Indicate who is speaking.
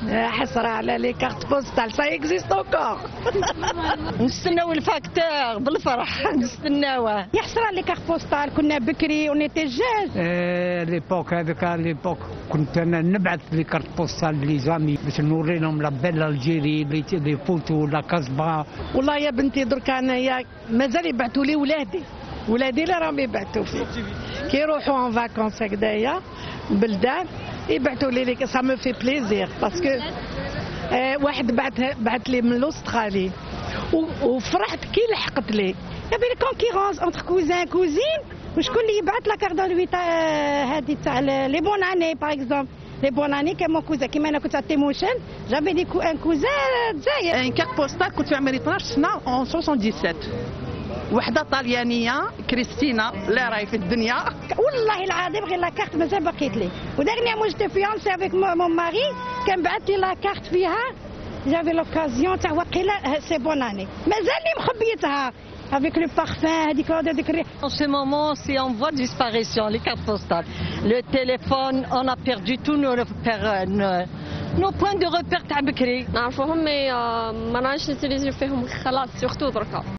Speaker 1: حسرة على لي كارت بوستال سا اكزيست انكور.
Speaker 2: نستناو الفاكتور بالفرح نستناوه.
Speaker 3: يا حسرة لي كارت بوستال كنا بكري اونيتي جاج.
Speaker 4: ليبوك هذاك ليبوك كنت انا نبعث لي كارت بوستال لي زامي باش نوري لهم لا بيل الجيري لي فوتو لا كازبا.
Speaker 1: والله يا بنتي درك انايا مازال يبعثوا لي ولادي اللي راهم يبعثوا فيه كي يروحوا ان فاكونس هكذايا بلدان يبعثوا لي سا مو في بليزير باسكو واحد بعث لي من الاسترالي وفرحت كي لحقت لي. يا بي كونكيرونس انتر كوزان كوزين وشكون اللي يبعث لا كارت دو تاع هذه تاع لي بون اني باغ اكزومبل لي بون اني كان مون كوزان كيما انا كنت على تيموشن جافي دي ان كوزان جاي.
Speaker 5: ان كارت بوستال كنت في عمري 12 سنه اون 77 وحده طاليانيه كريستينا لا راهي في الدنيا.
Speaker 3: والله العظيم غير لا كارت مازال بقيت لي وداغني مو جيتي فيونسي افيك مون ماري كان بعث لي لا كارت فيها جافي لوكازيون تاع وقيله سي بون اني مازال لي مخبيتها avec le parfum هذيك الريحه.
Speaker 2: En ce moment, c'est en voie de disparition les cartes postales. Le téléphone, on a perdu tous nos points de repère تاع بكري.
Speaker 6: نعرفوهم مي ما نعرفش نوتيليزيو فيهم خلاص سورتو دركا.